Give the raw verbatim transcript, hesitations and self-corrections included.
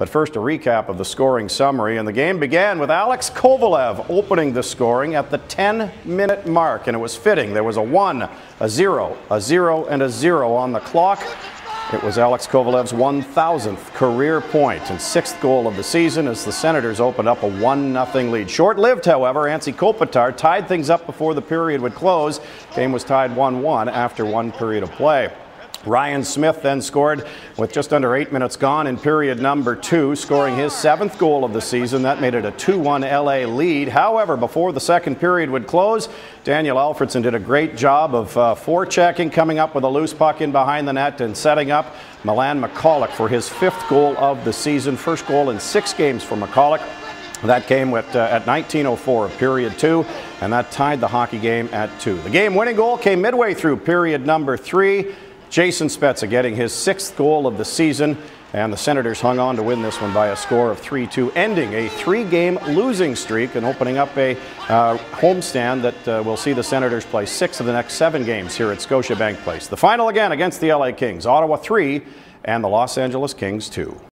But first, a recap of the scoring summary. And the game began with Alex Kovalev opening the scoring at the ten minute mark. And it was fitting. There was a one, a zero, a zero, and a zero on the clock. It was Alex Kovalev's one thousandth career point and sixth goal of the season as the Senators opened up a one nothing lead. Short-lived, however. Ansi Kopitar tied things up before the period would close. Game was tied one one after one period of play. Ryan Smith then scored with just under eight minutes gone in period number two, scoring his seventh goal of the season. That made it a two one L A lead. However, before the second period would close, Daniel Alfredsson did a great job of uh, forechecking, coming up with a loose puck in behind the net and setting up Milan McCulloch for his fifth goal of the season. First goal in six games for McCulloch. That came at, uh, at nineteen oh four of period two, and that tied the hockey game at two. The game-winning goal came midway through period number three. Jason Spezza getting his sixth goal of the season, and the Senators hung on to win this one by a score of three two, ending a three-game losing streak and opening up a uh, homestand that uh, will see the Senators play six of the next seven games here at Scotiabank Place. The final again against the L A Kings, Ottawa three and the Los Angeles Kings two.